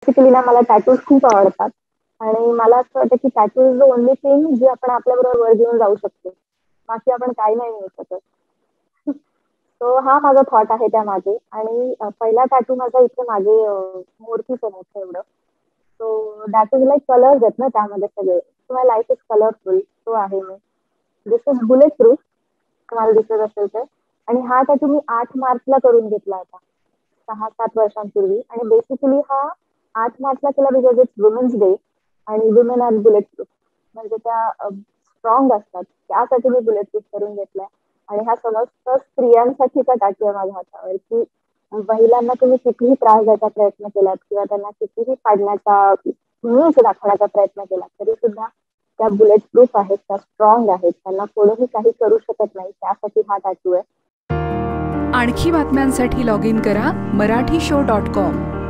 Basically ना मला tattoos खूप आवडतात आणि मला असं वाटतं की tattoo is the only thing जी आपण आपल्याबरोबर वर घेऊन जाऊ शकतो. बाकी आपण काही नाही मिळू शकत. तो हा माझा थॉट आहे त्यामागे आणि पहिला टॅटू माझा इथे मागे मोरपीच आहे मोठं एवढं. So that is like colours आहेत ना त्यामध्ये सगळे. So my life is colourful. तो आहे मी. This is bulletproof. तुम्हाला दिसत असेल तर. आणि हा टॅटू मी 8 मार्चला करून घेतला होता. 6-7 वर्षांपूर्वी आणि बेसिकली हा 8 मार्चला केला बिकॉज इट्स वुमेन्स डे आणि वुमेन आर बुलेट प्रूफ म्हणजे त्या स्ट्रॉंग असतात. त्यासाठी मी बुलेट प्रूफ करून घेतलाय आणि हा समस्त स्त्रियांसाठीचा टॅटू आहे माझ्या हातावर की महिलांना तुम्ही कितीही त्रास द्यायचा प्रयत्न केलात किंवा त्यांना कितीही पाडण्याचा न्यूज दाखवण्याचा प्रयत्न केला तरी सुद्धा त्या बुलेट प्रूफ आहेत, त्या स्ट्रॉंग आहेत, त्यांना कोणीही काही करू शकत नाही. त्यासाठी हा टॅटू आहे. आणखी बातम्यांसाठी लॉग इन करा marathishowcom